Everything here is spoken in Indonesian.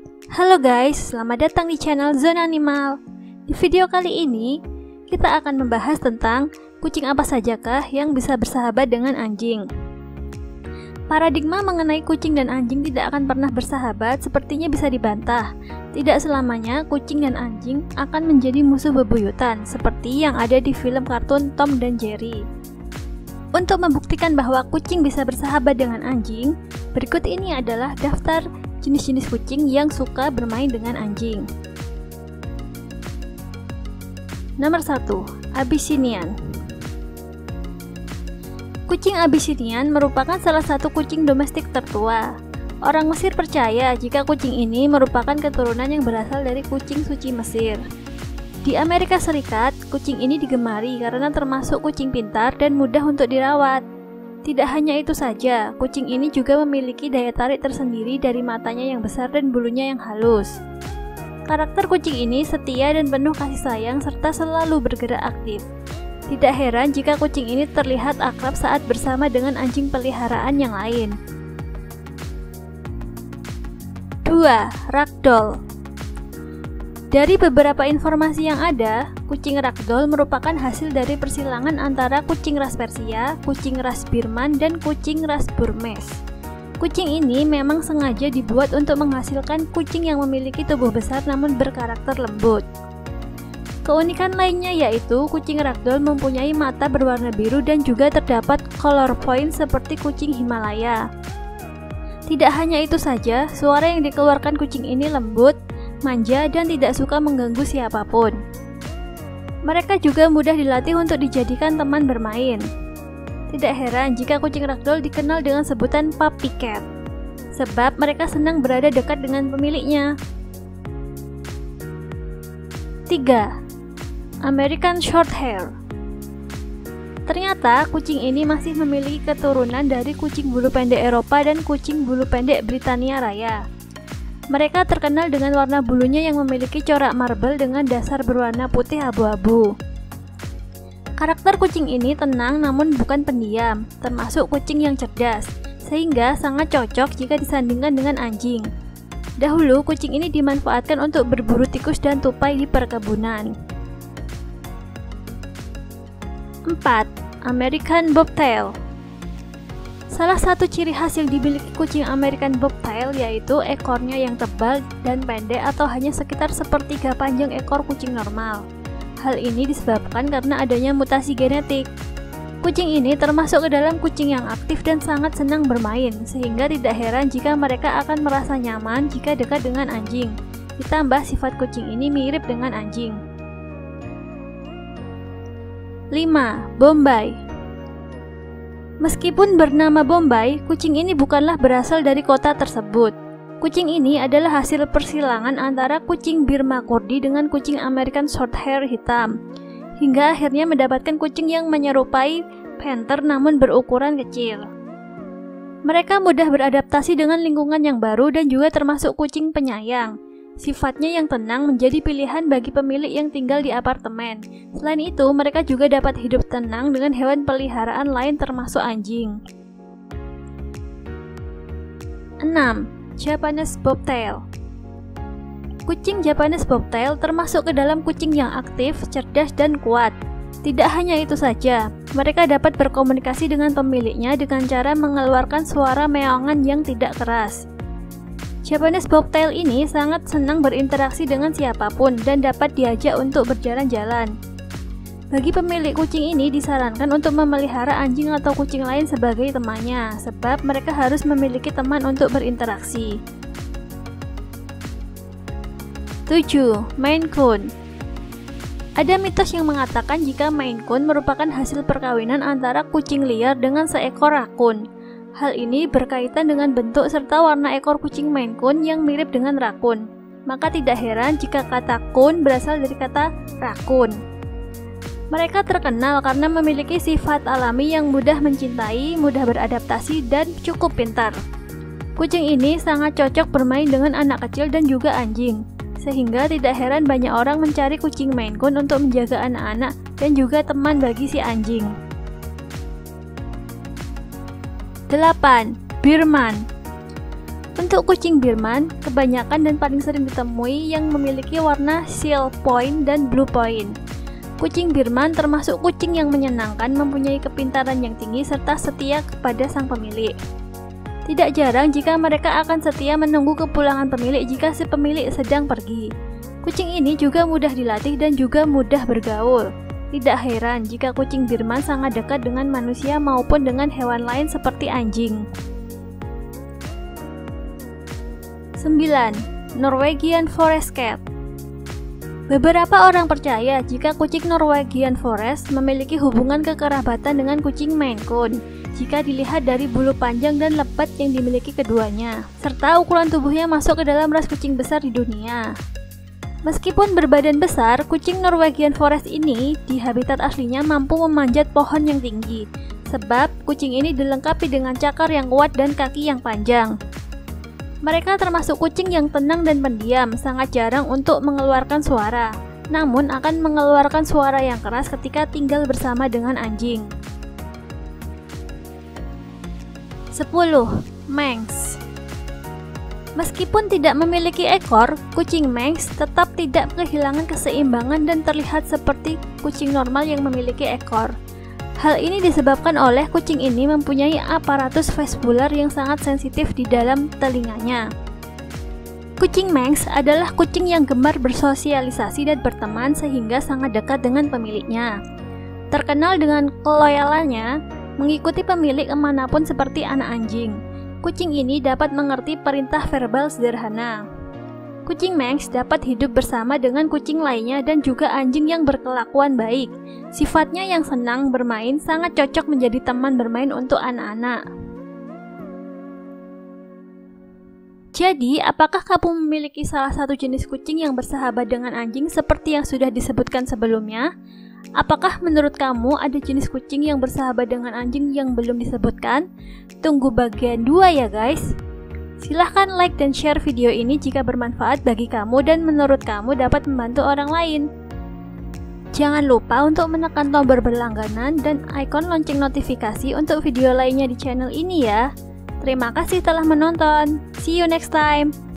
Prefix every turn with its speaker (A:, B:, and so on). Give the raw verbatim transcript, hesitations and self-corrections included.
A: Halo guys, selamat datang di channel Zona Animal. Di video kali ini, kita akan membahas tentang kucing apa sajakah yang bisa bersahabat dengan anjing. Paradigma mengenai kucing dan anjing tidak akan pernah bersahabat sepertinya bisa dibantah. Tidak selamanya kucing dan anjing akan menjadi musuh bebuyutan seperti yang ada di film kartun Tom dan Jerry. Untuk membuktikan bahwa kucing bisa bersahabat dengan anjing, berikut ini adalah daftar jenis-jenis kucing yang suka bermain dengan anjing. Nomor satu. Abyssinian. Kucing Abyssinian merupakan salah satu kucing domestik tertua. Orang Mesir percaya jika kucing ini merupakan keturunan yang berasal dari kucing suci Mesir. Di Amerika Serikat, kucing ini digemari karena termasuk kucing pintar dan mudah untuk dirawat. Tidak hanya itu saja, kucing ini juga memiliki daya tarik tersendiri dari matanya yang besar dan bulunya yang halus. Karakter kucing ini setia dan penuh kasih sayang serta selalu bergerak aktif. Tidak heran jika kucing ini terlihat akrab saat bersama dengan anjing peliharaan yang lain. dua. Ragdoll. Dari beberapa informasi yang ada, kucing ragdoll merupakan hasil dari persilangan antara kucing ras Persia, kucing ras Birman, dan kucing ras Burmese. Kucing ini memang sengaja dibuat untuk menghasilkan kucing yang memiliki tubuh besar namun berkarakter lembut. Keunikan lainnya yaitu kucing ragdoll mempunyai mata berwarna biru dan juga terdapat color point seperti kucing Himalaya. Tidak hanya itu saja, suara yang dikeluarkan kucing ini lembut, manja, dan tidak suka mengganggu siapapun. Mereka juga mudah dilatih untuk dijadikan teman bermain. Tidak heran jika kucing ragdoll dikenal dengan sebutan puppy cat, sebab mereka senang berada dekat dengan pemiliknya. tiga. American Shorthair. Ternyata kucing ini masih memiliki keturunan dari kucing bulu pendek Eropa dan kucing bulu pendek Britania Raya. Mereka terkenal dengan warna bulunya yang memiliki corak marble dengan dasar berwarna putih abu-abu. Karakter kucing ini tenang namun bukan pendiam, termasuk kucing yang cerdas, sehingga sangat cocok jika disandingkan dengan anjing. Dahulu, kucing ini dimanfaatkan untuk berburu tikus dan tupai di perkebunan. empat. American Bobtail. Salah satu ciri khas yang dimiliki kucing American Bobtail yaitu ekornya yang tebal dan pendek atau hanya sekitar sepertiga panjang ekor kucing normal. Hal ini disebabkan karena adanya mutasi genetik. Kucing ini termasuk ke dalam kucing yang aktif dan sangat senang bermain, sehingga tidak heran jika mereka akan merasa nyaman jika dekat dengan anjing. Ditambah sifat kucing ini mirip dengan anjing. lima. Bombay. Meskipun bernama Bombay, kucing ini bukanlah berasal dari kota tersebut. Kucing ini adalah hasil persilangan antara kucing Birma Kurdi dengan kucing American Shorthair hitam, hingga akhirnya mendapatkan kucing yang menyerupai Panther namun berukuran kecil. Mereka mudah beradaptasi dengan lingkungan yang baru dan juga termasuk kucing penyayang. Sifatnya yang tenang menjadi pilihan bagi pemilik yang tinggal di apartemen. Selain itu, mereka juga dapat hidup tenang dengan hewan peliharaan lain termasuk anjing. enam. Japanese Bobtail. Kucing Japanese Bobtail termasuk ke dalam kucing yang aktif, cerdas, dan kuat. Tidak hanya itu saja, mereka dapat berkomunikasi dengan pemiliknya dengan cara mengeluarkan suara meongan yang tidak keras. Japanese Bobtail ini sangat senang berinteraksi dengan siapapun dan dapat diajak untuk berjalan-jalan. Bagi pemilik kucing ini disarankan untuk memelihara anjing atau kucing lain sebagai temannya, sebab mereka harus memiliki teman untuk berinteraksi. tujuh. Maine Coon. Ada mitos yang mengatakan jika Maine Coon merupakan hasil perkawinan antara kucing liar dengan seekor rakun. Hal ini berkaitan dengan bentuk serta warna ekor kucing Maine Coon yang mirip dengan rakun. Maka tidak heran jika kata coon berasal dari kata rakun. Mereka terkenal karena memiliki sifat alami yang mudah mencintai, mudah beradaptasi, dan cukup pintar. Kucing ini sangat cocok bermain dengan anak kecil dan juga anjing, sehingga tidak heran banyak orang mencari kucing Maine Coon untuk menjaga anak-anak dan juga teman bagi si anjing. delapan. Birman. Untuk kucing Birman, kebanyakan dan paling sering ditemui yang memiliki warna seal point dan blue point. Kucing Birman termasuk kucing yang menyenangkan, mempunyai kepintaran yang tinggi, serta setia kepada sang pemilik. Tidak jarang jika mereka akan setia menunggu kepulangan pemilik jika si pemilik sedang pergi. Kucing ini juga mudah dilatih dan juga mudah bergaul. Tidak heran jika kucing Birman sangat dekat dengan manusia maupun dengan hewan lain seperti anjing. sembilan. Norwegian Forest Cat. Beberapa orang percaya jika kucing Norwegian Forest memiliki hubungan kekerabatan dengan kucing Maine Coon jika dilihat dari bulu panjang dan lebat yang dimiliki keduanya, serta ukuran tubuhnya masuk ke dalam ras kucing besar di dunia. Meskipun berbadan besar, kucing Norwegian Forest ini di habitat aslinya mampu memanjat pohon yang tinggi, sebab kucing ini dilengkapi dengan cakar yang kuat dan kaki yang panjang. Mereka termasuk kucing yang tenang dan pendiam, sangat jarang untuk mengeluarkan suara, namun akan mengeluarkan suara yang keras ketika tinggal bersama dengan anjing. sepuluh. Manx. Meskipun tidak memiliki ekor, kucing Manx tetap tidak kehilangan keseimbangan dan terlihat seperti kucing normal yang memiliki ekor. Hal ini disebabkan oleh kucing ini mempunyai aparatus vestibular yang sangat sensitif di dalam telinganya. Kucing Manx adalah kucing yang gemar bersosialisasi dan berteman sehingga sangat dekat dengan pemiliknya. Terkenal dengan keloyalannya, mengikuti pemilik kemanapun seperti anak anjing. Kucing ini dapat mengerti perintah verbal sederhana. Kucing Manx dapat hidup bersama dengan kucing lainnya dan juga anjing yang berkelakuan baik. Sifatnya yang senang bermain sangat cocok menjadi teman bermain untuk anak-anak. Jadi, apakah kamu memiliki salah satu jenis kucing yang bersahabat dengan anjing seperti yang sudah disebutkan sebelumnya? Apakah menurut kamu ada jenis kucing yang bersahabat dengan anjing yang belum disebutkan? Tunggu bagian dua ya guys. Silahkan like dan share video ini jika bermanfaat bagi kamu dan menurut kamu dapat membantu orang lain. Jangan lupa untuk menekan tombol berlangganan dan ikon lonceng notifikasi untuk video lainnya di channel ini ya. Terima kasih telah menonton. See you next time.